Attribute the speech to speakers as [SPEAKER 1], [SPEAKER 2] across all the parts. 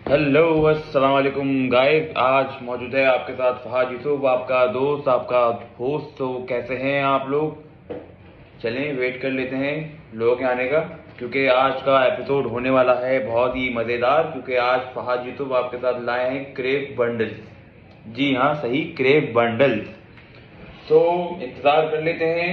[SPEAKER 1] Hello अस्सलाम वालेकुम guys. आज मौजूद है आपके साथ फहाद यूसुफ, आपका दोस्त, आपका होस्ट। तो कैसे हैं आप लोग? चलें वेट कर लेते हैं लोगों के आने का, क्योंकि आज का एपिसोड होने वाला है बहुत ही मज़ेदार। क्योंकि आज फहाद यूसुफ आपके साथ लाए हैं क्रेव बंडल्स। जी हाँ, सही, क्रेव बंडल्स। तो इंतज़ार कर लेते हैं।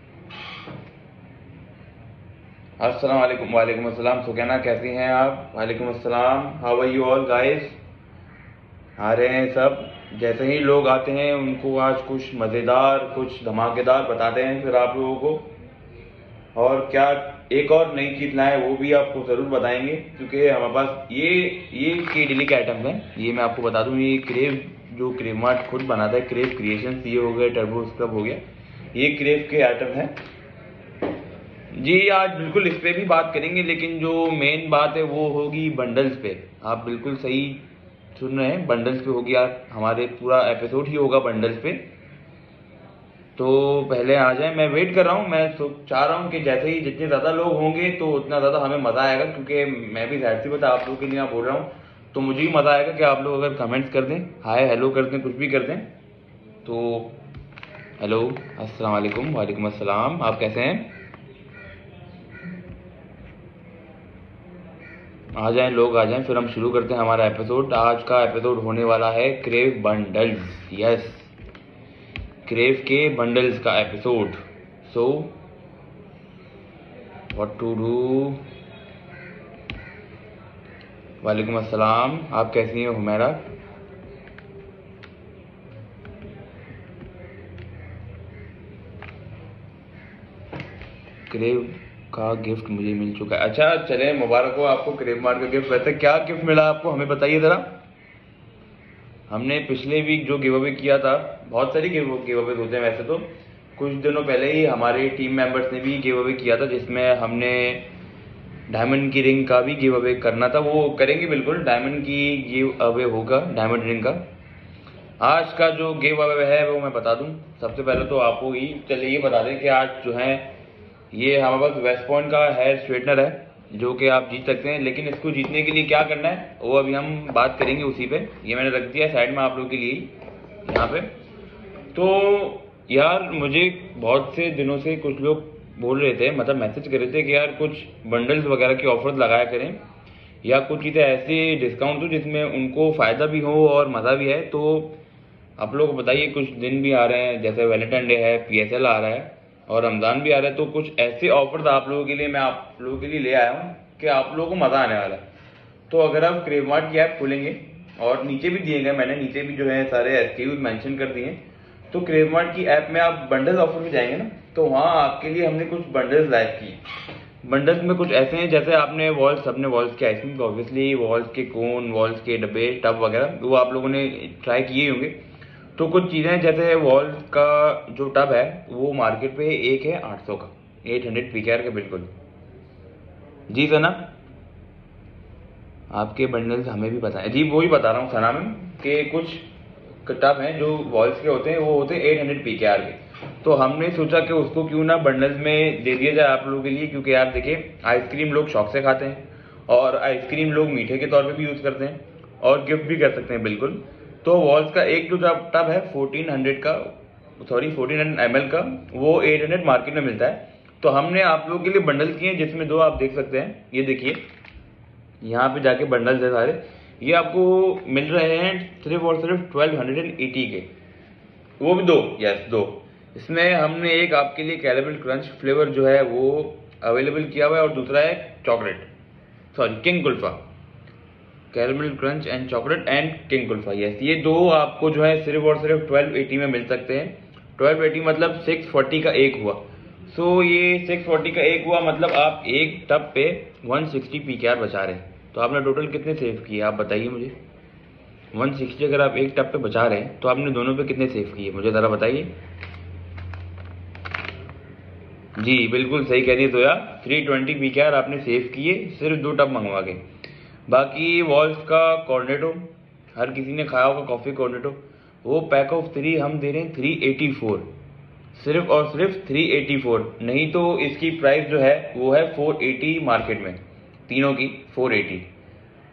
[SPEAKER 1] अस्सलाम वालेकुम। वालेकुम अस्सलाम। सुकैना कैसी हैं आप? वालेकुम अस्सलाम। How are you all guys? आ रहे हैं सब। जैसे ही लोग आते हैं उनको आज कुछ मज़ेदार, कुछ धमाकेदार बताते हैं फिर आप लोगों को। और क्या एक और नई चीज़ लाएँ वो भी आपको ज़रूर बताएंगे, क्योंकि हमारे पास ये केडली के आइटम हैं। ये मैं आपको बता दूं, ये क्रेव जो क्रेव मार्ट खुद बनाता है, क्रेव क्रिएशंस, ये हो गया, टर्बो स्क्रब हो गया, ये क्रेव के आइटम है। जी आज बिल्कुल इस पे भी बात करेंगे, लेकिन जो मेन बात है वो होगी बंडल्स पे। आप बिल्कुल सही सुन रहे हैं, बंडल्स पे होगी। आज हमारे पूरा एपिसोड ही होगा बंडल्स पे। तो पहले आ जाए, मैं वेट कर रहा हूँ। मैं चाह रहा हूँ कि जैसे ही जितने ज़्यादा लोग होंगे तो उतना ज़्यादा हमें मज़ा आएगा, क्योंकि मैं भी जाहिर सी बात आप लोगों के लिए बोल रहा हूँ, तो मुझे भी मज़ा आएगा कि आप लोग अगर कमेंट्स कर दें, हाय हेलो कर दें, कुछ भी कर दें। तो हेलो, अस्सलाम वालेकुम। वालेकुम अस्सलाम। आप कैसे हैं? आ जाएं लोग, आ जाएं, फिर हम शुरू करते हैं हमारा एपिसोड। आज का एपिसोड होने वाला है क्रेव बंडल्स। यस, क्रेव के बंडल्स का एपिसोड। So what to do. वालेकुम अस्सलाम। आप कैसी हैं हुमैरा? क्रेव का गिफ्ट मुझे मिल चुका है। अच्छा चले, मुबारक हो आपको क्रेव मार्ट का गिफ्ट। वैसे क्या गिफ्ट मिला आपको, हमें बताइए ज़रा। हमने पिछले वीक जो गिव अवे किया था, बहुत सारी गिव अवे होते हैं वैसे तो, कुछ दिनों पहले ही हमारे टीम मेंबर्स ने भी गिव अवे किया था, जिसमें हमने डायमंड की रिंग का भी गिव अवे करना था। वो करेंगे बिल्कुल, डायमंड की गिव अवे होगा, डायमंड रिंग का। आज का जो गिव अवे है वो मैं बता दूं। सबसे पहले तो आपको ही चलिए ये बता दें कि आज जो है, ये हमारे पास वेस्ट पॉइंट का हेयर स्ट्रेटनर है, जो कि आप जीत सकते हैं। लेकिन इसको जीतने के लिए क्या करना है वो अभी हम बात करेंगे उसी पे। ये मैंने रख दिया साइड में आप लोगों के लिए यहाँ पे। तो यार मुझे बहुत से दिनों से कुछ लोग बोल रहे थे, मतलब मैसेज कर रहे थे कि यार कुछ बंडल्स वगैरह की ऑफर्स लगाया करें, या कुछ चीज़ें ऐसे डिस्काउंट हो जिसमें उनको फ़ायदा भी हो और मज़ा भी है। तो आप लोग बताइए, कुछ दिन भी आ रहे हैं, जैसे वैलेंटाइन डे है, पीएसएल आ रहा है और रमज़ान भी आ रहा है, तो कुछ ऐसे ऑफर्स आप लोगों के लिए मैं आप लोगों के लिए ले आया हूँ कि आप लोगों को मज़ा आने वाला है। तो अगर आप क्रेव मार्ट की ऐप खोलेंगे, और नीचे भी दिए गए, मैंने नीचे भी जो है सारे एसक्यूज मेंशन कर दिए, तो क्रेव मार्ट की ऐप में आप बंडल्स ऑफर में जाएंगे ना, तो वहाँ आपके लिए हमने कुछ बंडल्स लाइव किए। बंडल्स में कुछ ऐसे हैं, जैसे आपने वॉल्स, अपने वॉल्स के आइसक्रीम, ऑब्वियसली वॉल्स के कोन, वॉल्स के डब्बे, टब वगैरह वो आप लोगों ने ट्राई किए होंगे। तो कुछ चीज़ें, जैसे वॉल्स का जो टब है वो मार्केट पे एक है 800 का, 800 पीकेआर का, बिल्कुल। जी सना, आपके बंडल्स हमें भी पता है जी, वो ही बता रहा हूँ सना में, कि कुछ टब हैं जो वॉल्स के होते हैं, वो होते हैं 800 पीकेआर के। तो हमने सोचा कि उसको क्यों ना बंडल्स में दे दिया जाए आप लोगों के लिए, क्योंकि यार देखिए, आइसक्रीम लोग शौक से खाते हैं, और आइसक्रीम लोग मीठे के तौर पे भी यूज़ करते हैं, और गिफ्ट भी कर सकते हैं बिल्कुल। तो वॉल्स का एक जो टब है 1400 का, सॉरी 1400 ml का, वो 800 मार्केट में मिलता है। तो हमने आप लोगों के लिए बंडल किए हैं, जिसमें दो आप देख सकते हैं, ये देखिए यहाँ पे जाके बंडल्स है सारे। ये आपको मिल रहे हैं सिर्फ और सिर्फ 1280 के, वो भी दो, यस दो। इसमें हमने एक आपके लिए कैरेमल क्रंच फ्लेवर जो है वो अवेलेबल किया हुआ है, और दूसरा है chocolate, sorry King Kulfa, caramel crunch and chocolate and King Kulfa. Yes, ये दो आपको जो है सिर्फ और सिर्फ 1280 में मिल सकते हैं। 1280 मतलब 640 का एक हुआ। सो ये 640 का एक हुआ, मतलब आप एक टब पे 160 पीकेआर बचा रहे हैं। तो आपने टोटल कितने सेव किए आप बताइए मुझे। 160 अगर आप एक टब पे बचा रहे हैं, तो आपने दोनों पे कितने सेव किए मुझे ज़रा बताइए। जी बिल्कुल सही कह रही है दोया, 320 पीकेआर आपने सेव किए सिर्फ दो टब मंगवा के। बाकी वॉल्स का कॉर्नेटो, हर किसी ने खाया होगा कॉफ़ी कॉर्नेटो, वो पैक ऑफ 3 हम दे रहे हैं 384, सिर्फ और सिर्फ 384। नहीं तो इसकी प्राइस जो है वो है 480 मार्केट में, तीनों की 480।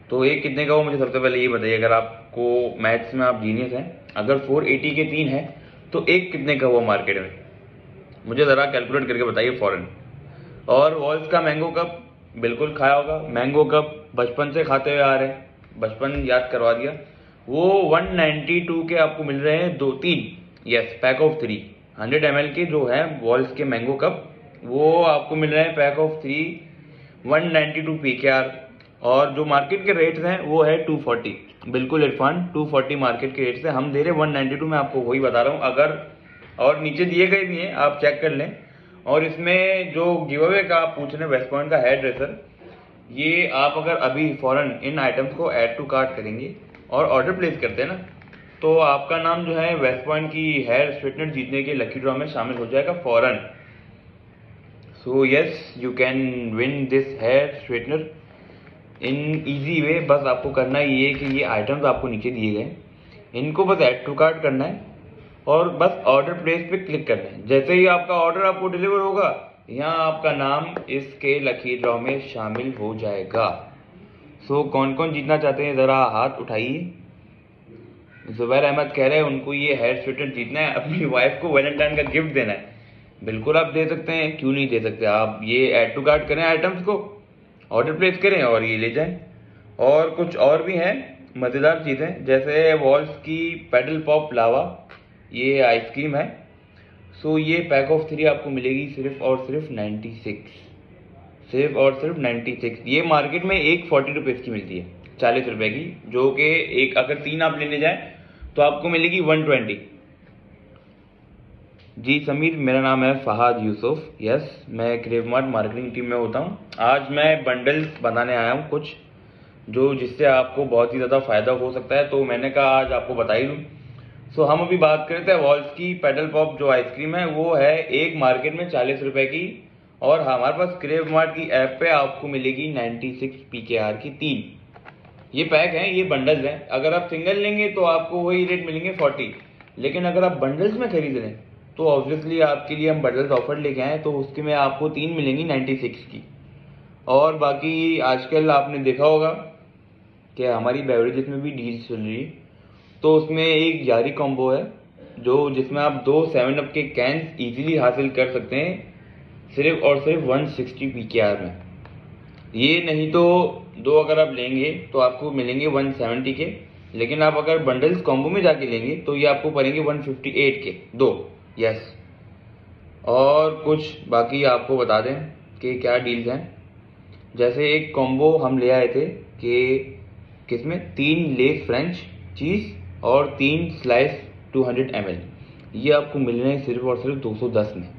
[SPEAKER 1] तो एक कितने का वो मुझे सबसे पहले ये बताइए, अगर आपको मैथ्स में आप जीनियस हैं, अगर 480 के 3 है तो एक कितने का हुआ मार्केट में, मुझे ज़रा कैलकुलेट करके बताइए फ़ौरन। और वॉल्स का मैंगो कप बिल्कुल खाया होगा, मैंगो कप बचपन से खाते हुए आ रहे हैं, बचपन याद करवा दिया। वो 192 के आपको मिल रहे हैं 2-3, यस पैक ऑफ 3 100 ml के जो है वॉल्स के मैंगो कप, वो आपको मिल रहे हैं पैक ऑफ 3 192 PKR। और जो मार्केट के रेट्स हैं वो है 240, बिल्कुल इरफान 240 मार्केट के रेट्स है, हम दे रहे 192 में, आपको वही बता रहा हूँ। अगर और नीचे दिए गए भी हैं, आप चेक कर लें। और इसमें जो गिव अवे का आप पूछ रहे हैं वेस्ट पॉइंट का हेयर ड्रेसर, ये आप अगर अभी फॉरन इन आइटम्स को ऐड टू कार्ट करेंगे और ऑर्डर प्लेस करते हैं ना, तो आपका नाम जो है वेस्ट पॉइंट की हेयर स्ट्रेटनर जीतने के लकी ड्रॉ में शामिल हो जाएगा फॉरन। So yes, you can win this hair straightener in easy way. बस आपको करना ये है कि ये आइटम्स आपको नीचे दिए गए, इनको बस ऐड टू कार्ट करना है और बस ऑर्डर प्लेस पे क्लिक करना है। जैसे ही आपका ऑर्डर आपको डिलीवर होगा, यहाँ आपका नाम इसके लकी ड्रॉ में शामिल हो जाएगा। सो कौन कौन जीतना चाहते हैं ज़रा हाथ उठाइए। जुबैर अहमद कह रहे हैं उनको ये हेयर स्ट्रेटनर जीतना है, अपनी वाइफ को वैलेंटाइन का गिफ्ट देना है। बिल्कुल आप दे सकते हैं, क्यों नहीं दे सकते। आप ये ऐड टू कार्ट करें आइटम्स को, ऑर्डर प्लेस करें और ये ले जाएं। और कुछ और भी हैं मज़ेदार चीज़ें, जैसे वॉल्स की पेडल पॉप लावा, ये आइसक्रीम है। सो ये पैक ऑफ 3 आपको मिलेगी सिर्फ और सिर्फ 96, सिर्फ और सिर्फ 96। ये मार्केट में एक 40 रुपीज़ की मिलती है, 40 रुपये की, जो कि एक अगर 3 आप लेने जाएं तो आपको मिलेगी 120। जी समीर, मेरा नाम है फहाद यूसुफ, यस मैं क्रेव मार्ट मार्केटिंग टीम में होता हूँ। आज मैं बंडल्स बनाने आया हूँ कुछ, जो जिससे आपको बहुत ही ज़्यादा फ़ायदा हो सकता है, तो मैंने कहा आज आपको बता ही दूँ। सो हम अभी बात करते हैं वॉल्स की पेडल पॉप जो आइसक्रीम है, वो है एक मार्केट में 40 रुपये की, और हमारे पास क्रेव मार्ट की ऐप पे आपको मिलेगी 96 PKR की 3। ये पैक हैं, ये बंडल्स हैं। अगर आप सिंगल लेंगे तो आपको वही रेट मिलेंगे 40, लेकिन अगर आप बंडल्स में खरीद लें तो ऑब्वियसली आपके लिए हम बंडल्स ऑफर लेके आए, तो उसके में आपको 3 मिलेंगी 96 की। और बाकी आजकल आपने देखा होगा कि हमारी बेवरेजेस में भी डील्स चल रही है, तो उसमें एक यारी कॉम्बो है जो जिसमें आप 2 7 अप के कैंस इजीली हासिल कर सकते हैं सिर्फ और सिर्फ 160 PKR में। ये नहीं तो 2 अगर आप लेंगे तो आपको मिलेंगे 170 के, लेकिन आप अगर बंडल्स कॉम्बो में जाके लेंगे तो ये आपको पड़ेंगे 158 के 2, यस। और कुछ बाकी आपको बता दें कि क्या डील्स हैं। जैसे एक कॉम्बो हम ले आए थे कि किसमें 3 लेस फ्रेंच चीज़ और 3 स्लाइस 200 ml, ये आपको मिल रहे हैं सिर्फ और सिर्फ 210 में।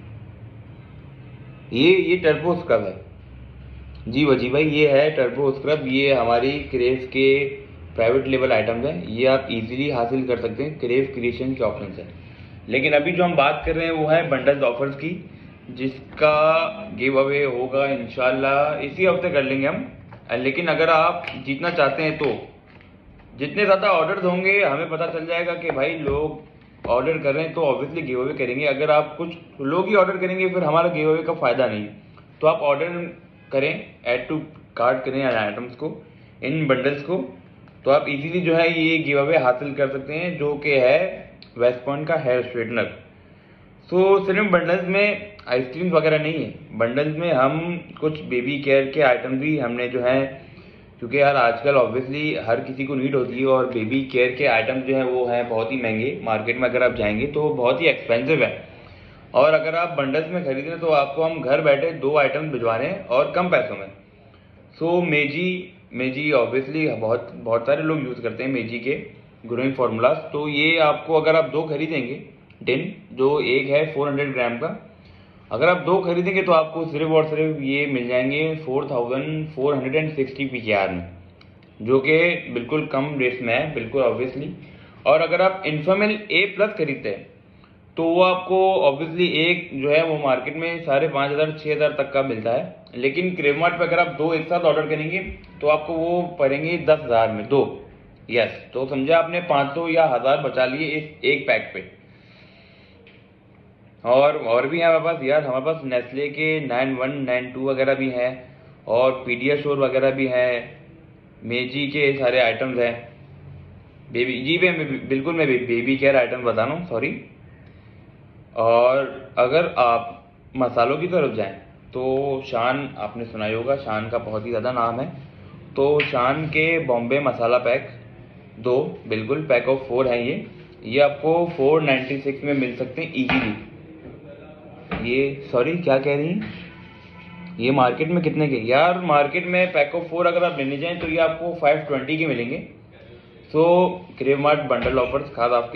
[SPEAKER 1] ये टर्बो स्क्रब है जी वजी भाई, ये है टर्बो स्क्रब, ये हमारी क्रेव के प्राइवेट लेवल आइटम्स हैं, ये आप इजीली हासिल कर सकते हैं क्रेव क्रिएशन के ऑप्शन से। लेकिन अभी जो हम बात कर रहे हैं वो है बंडल्स ऑफर्स की, जिसका गिव अवे होगा इंशाल्लाह इसी हफ्ते कर लेंगे हम। लेकिन अगर आप जीतना चाहते हैं तो जितने ज़्यादा ऑर्डर्स होंगे हमें पता चल जाएगा कि भाई लोग ऑर्डर कर रहे हैं, तो ऑब्वियसली गिव अवे करेंगे। अगर आप कुछ लोग ही ऑर्डर करेंगे फिर हमारा गिव अवे का फ़ायदा नहीं है। तो आप ऑर्डर करें, ऐड टू कार्ट करें आइटम्स को, इन बंडल्स को, तो आप इजीली जो है ये गिव अवे हासिल कर सकते हैं, जो कि है वेस्ट पॉइंट का हेयर स्ट्रेटनर। सो सिर्फ बंडल्स में आइसक्रीम वगैरह नहीं है, बंडल्स में हम कुछ बेबी केयर के आइटम भी हमने जो है, क्योंकि यार आजकल ऑब्वियसली हर किसी को नीड होती है, और बेबी केयर के आइटम जो हैं वो हैं बहुत ही महंगे, मार्केट में अगर आप जाएंगे तो बहुत ही एक्सपेंसिव है। और अगर आप बंडल्स में खरीद रहे हैं तो आपको हम घर बैठे 2 आइटम भिजवा रहे हैं और कम पैसों में। सो मेजी ऑब्वियसली बहुत बहुत सारे लोग यूज़ करते हैं मेजी के ग्रोइंग फार्मूलाज, तो ये आपको अगर आप 2 खरीदेंगे टिन, जो एक है 400 ग्राम का, अगर आप 2 खरीदेंगे तो आपको सिर्फ और सिर्फ ये मिल जाएंगे 4460 PKR में, जो कि बिल्कुल कम रेट में है, बिल्कुल ऑब्वियसली। और अगर आप इन्फामिल A+ खरीदते हैं तो वो आपको ऑब्वियसली एक जो है वो मार्केट में 5500-6000 तक का मिलता है, लेकिन क्रेव मार्ट पर अगर आप 2 एक साथ ऑर्डर करेंगे तो आपको वो पड़ेंगे 10,000 में 2, यस। तो समझे आपने 500 या 1000 बचा लिए इस एक पैक पे। और भी है हमारे पास यार, हमारे पास नेस्ले के 9192 वगैरह भी हैं, और पीडियाश्योर वगैरह भी हैं, मेजी के सारे आइटम्स हैं, बेबी जी पे बिल्कुल मैं बेबी केयर आइटम बता रहा हूँ, सॉरी। और अगर आप मसालों की तरफ जाएं तो शान आपने सुना ही होगा, शान का बहुत ही ज़्यादा नाम है। तो शान के बॉम्बे मसाला पैक 2 बिल्कुल पैक ऑफ 4 है ये आपको 496 में मिल सकते हैं इजीली। ये सॉरी क्या कह रही हैं, ये मार्केट में कितने के? यार मार्केट में पैक ऑफ 4 अगर आप लेने जाएं तो ये आपको 520 के मिलेंगे। So Crave Mart bundle offers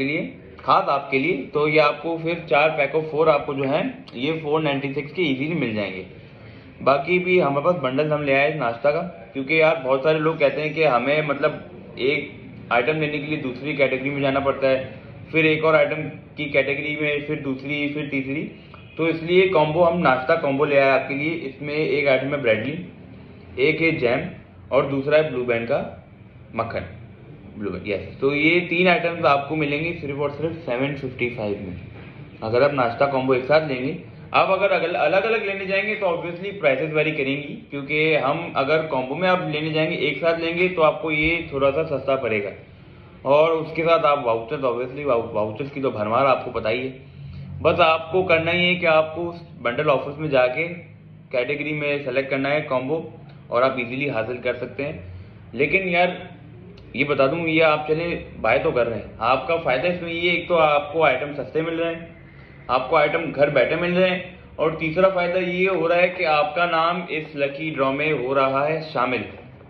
[SPEAKER 1] खास आपके लिए तो ये आपको फिर 4 पैक ऑफ 4 आपको जो है ये 496 के इजीली मिल जाएंगे। बाकी भी हमारे पास बंडल हम ले आए नाश्ता का, क्योंकि यार बहुत सारे लोग कहते हैं कि हमें मतलब एक आइटम लेने के लिए दूसरी कैटेगरी में जाना पड़ता है, फिर एक और आइटम की कैटेगरी में, फिर दूसरी, फिर तीसरी। तो इसलिए कॉम्बो हम नाश्ता कॉम्बो ले आए आपके लिए। इसमें एक आइटम है ब्रेडली, एक है जैम और दूसरा है ब्लू बैंड का मक्खन, ब्लू बैंड यस। तो ये 3 आइटम्स आपको मिलेंगे सिर्फ और सिर्फ 755 में। अगर आप नाश्ता कॉम्बो एक साथ लेंगे, आप अगर अलग अलग लेने जाएंगे तो ऑब्वियसली प्राइसेस वेरी करेंगी, क्योंकि हम अगर कॉम्बो में आप लेने जाएंगे एक साथ लेंगे तो आपको ये थोड़ा सा सस्ता पड़ेगा। और उसके साथ आप वाउचर्स, ऑब्वियसली वाउचर्स की तो भरमार आपको पता ही है। बस आपको करना ही है कि आपको बंडल ऑफर्स में जाके कैटेगरी में सेलेक्ट करना है कॉम्बो, और आप इजीली हासिल कर सकते हैं। लेकिन यार ये बता दूं, ये आप चले बाय तो कर रहे हैं, आपका फायदा इसमें ये एक तो आपको आइटम सस्ते मिल रहे हैं, आपको आइटम घर बैठे मिल रहे हैं, और तीसरा फायदा ये हो रहा है कि आपका नाम इस लकी ड्रॉ में हो रहा है शामिल।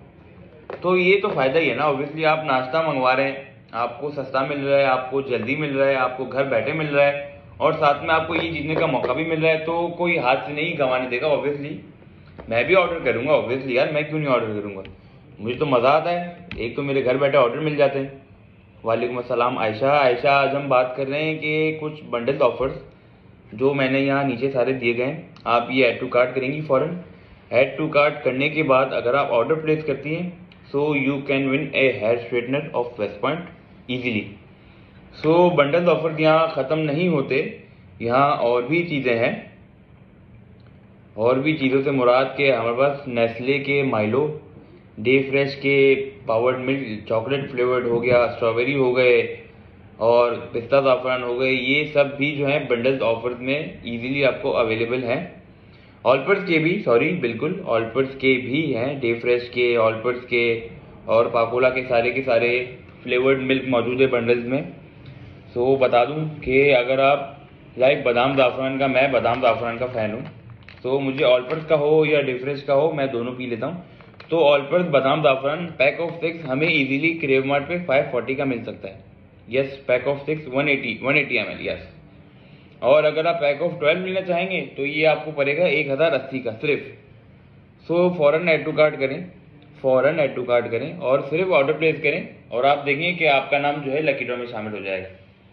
[SPEAKER 1] तो ये तो फायदा ही है ना। ऑब्वियसली आप नाश्ता मंगवा रहे हैं, आपको सस्ता मिल रहा है, आपको जल्दी मिल रहा है, आपको घर बैठे मिल रहा है, और साथ में आपको ये जीतने का मौका भी मिल रहा है, तो कोई हाथ से नहीं गंवाने देगा। ऑब्वियसली मैं भी ऑर्डर करूंगा, ऑब्वियसली यार, मैं क्यों नहीं ऑर्डर करूंगा, मुझे तो मज़ा आता है। एक तो मेरे घर बैठे ऑर्डर मिल जाते हैं। वालेकुम अस्सलाम आयशा। आज हम बात कर रहे हैं कि कुछ बंडल ऑफर्स जो मैंने यहाँ नीचे सारे दिए गए हैं, आप ये ऐड टू कार्ट करेंगी फ़ौरन। ऐड टू कार्ट करने के बाद अगर आप ऑर्डर प्लेस करती हैं so you can win a hair straightener of West Point easily. So bundle offer यहाँ ख़त्म नहीं होते, यहाँ और भी चीज़ें हैं। और भी चीज़ों से मुराद के हमारे पास नेस्ले के माइलो, डे फ्रेश के पावर्ड मिल्क चॉकलेट फ्लेवर्ड हो गया, स्ट्रॉबेरी हो गए, और पिस्ता ज़ाफ़रान हो गए, ये सब भी जो है बंडल्स ऑफर्स में इजीली आपको अवेलेबल हैं। ऑलपर्स के भी, सॉरी बिल्कुल ऑलपर्स के भी हैं, डे फ्रेश के, ऑलपर्स के और पाकोला के सारे फ्लेवर्ड मिल्क मौजूद है बंडल्स में। सो बता दूं कि अगर आप लाइक बादाम ज़ाफ़रान का, मैं बादाम ज़ाफ़रान का फ़ैन हूँ, तो मुझे ऑलपर्स का हो या डे फ्रेश का हो, मैं दोनों पी लेता हूँ। तो ऑलपर्स बादाम ज़ाफ़रान पैक ऑफ 6 हमें इजीली क्रेव मार्ट पे 540 का मिल सकता है। Yes, pack of 6 180 ml yes. और अगर आप पैक ऑफ 12 लेना चाहेंगे तो ये आपको पड़ेगा 1080 का सिर्फ। सो फ़ौरन ऐड टू कार्ट करें और सिर्फ ऑर्डर प्लेस करें, और आप देखेंगे कि आपका नाम जो है लकी ड्रॉ में शामिल हो जाएगा।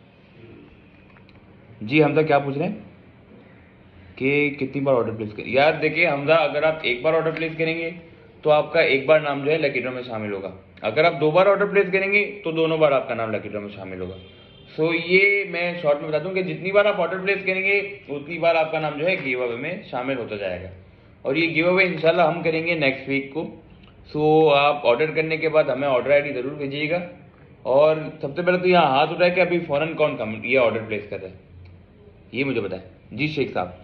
[SPEAKER 1] जी हमजा क्या पूछ रहे हैं कि कितनी बार ऑर्डर प्लेस करें? यार देखिए हमजा, अगर आप एक बार ऑर्डर प्लेस करेंगे तो आपका एक बार नाम जो है लकी ड्रॉ में शामिल होगा। अगर आप 2 बार ऑर्डर प्लेस करेंगे तो दोनों बार आपका नाम लकी ड्रॉ में शामिल होगा। सो ये मैं शॉर्ट में बता दूं कि जितनी बार आप ऑर्डर प्लेस करेंगे उतनी बार आपका नाम जो है गिव अवे में शामिल होता जाएगा। और ये गिव अवे इंशाल्लाह हम करेंगे नेक्स्ट वीक को। सो आप ऑर्डर करने के बाद हमें ऑर्डर ID ज़रूर भेजिएगा। और सबसे पहले तो यहाँ हाथ उठाए कि अभी फ़ौरन कौन ये ऑर्डर प्लेस कर रहा है, ये मुझे बताएं। जी शेख साहब,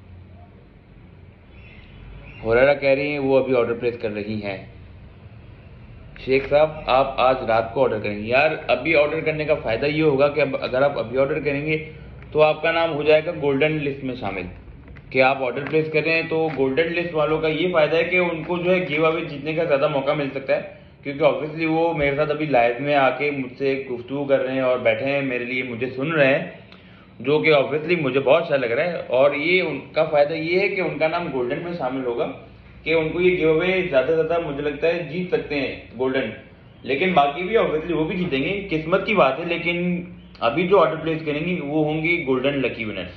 [SPEAKER 1] होरारा कह रही हैं वो अभी ऑर्डर प्लेस कर रही हैं। शेख साहब आप आज रात को ऑर्डर करेंगे? यार अभी ऑर्डर करने का फ़ायदा ये होगा कि अगर आप अभी ऑर्डर करेंगे तो आपका नाम हो जाएगा गोल्डन लिस्ट में शामिल, कि आप ऑर्डर प्लेस करें तो गोल्डन लिस्ट वालों का ये फ़ायदा है कि उनको जो है गिव अवे जीतने का ज़्यादा मौका मिल सकता है, क्योंकि ऑब्वियसली वो मेरे साथ अभी लाइव में आके मुझसे गुफ्तगू कर रहे हैं और बैठे हैं मेरे लिए, मुझे सुन रहे हैं, जो कि ऑब्वियसली मुझे बहुत अच्छा लग रहा है। और ये उनका फ़ायदा ये है कि उनका नाम गोल्डन में शामिल होगा, कि उनको ये गिव अवे ज़्यादा से ज़्यादा मुझे लगता है जीत सकते हैं गोल्डन। लेकिन बाकी भी ऑब्वियसली वो भी जीतेंगे, किस्मत की बात है। लेकिन अभी जो ऑर्डर प्लेस करेंगे वो होंगे गोल्डन लकी विनर्स।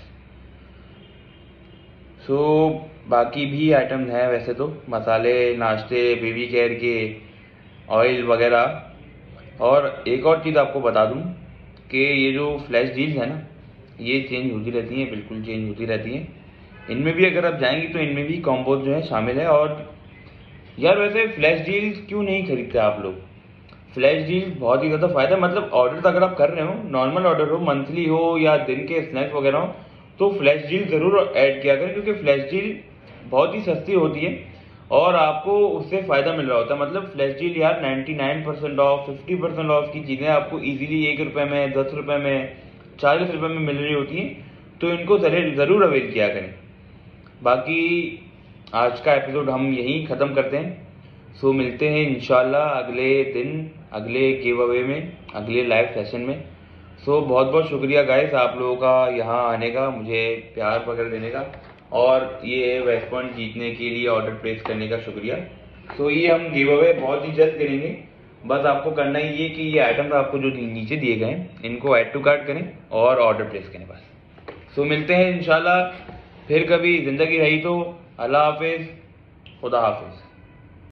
[SPEAKER 1] सो बाकी भी आइटम्स हैं वैसे तो, मसाले, नाश्ते, बेबी केयर के ऑयल वगैरह। और एक और चीज़ आपको बता दूं कि ये जो फ्लैश डील्स है ना, ये चेंज होती रहती हैं, बिल्कुल चेंज होती रहती हैं। इनमें भी अगर आप जाएंगी तो इनमें भी कॉम्बो जो है शामिल है। और यार वैसे फ्लैश डील क्यों नहीं खरीदते आप लोग? फ्लैश डील बहुत ही ज़्यादा फायदा, मतलब ऑर्डर तो अगर आप कर रहे हो, नॉर्मल ऑर्डर हो, मंथली हो या दिन के स्नैक्स वगैरह हो, तो फ्लैश डील ज़रूर ऐड किया करें, क्योंकि फ्लैश डील बहुत ही सस्ती होती है और आपको उससे फ़ायदा मिल रहा होता है। मतलब फ्लैश डील यार 99% ऑफ, 50% ऑफ की चीज़ें आपको ईजिली 1 रुपये में, 10 रुपये में, 40 रुपये में मिल रही होती हैं, तो इनको ज़रूर अवेल किया करें। बाकी आज का एपिसोड हम यहीं ख़त्म करते हैं। सो मिलते हैं इंशाल्लाह अगले दिन, अगले गिव अवे में, अगले लाइव सेशन में। सो बहुत बहुत शुक्रिया गाइस आप लोगों का यहाँ आने का, मुझे प्यार वगैरह देने का, और ये वेस्ट पॉइंट जीतने के लिए ऑर्डर प्लेस करने का शुक्रिया। सो ये हम गिव अवे बहुत ही जल्द करेंगे। बस आपको करना ही ये कि ये आइटम्स आपको जो नीचे दिए गए हैं इनको ऐड टू कार्ट करें और ऑर्डर प्लेस करें बस। सो मिलते हैं इंशाल्लाह फिर कभी, ज़िंदगी रही तो। अल्लाह हाफिज़, खुदा हाफिज़।